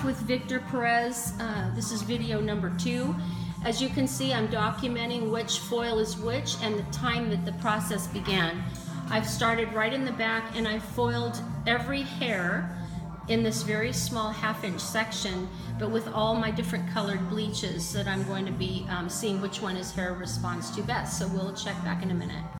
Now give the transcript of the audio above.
with Victor Perez. This is video number 2. As you can see, I'm documenting which foil is which and the time that the process began. I've started right in the back and I foiled every hair in this very small 1/2-inch section, but with all my different colored bleaches that I'm going to be seeing which one his hair responds to best. So we'll check back in a minute.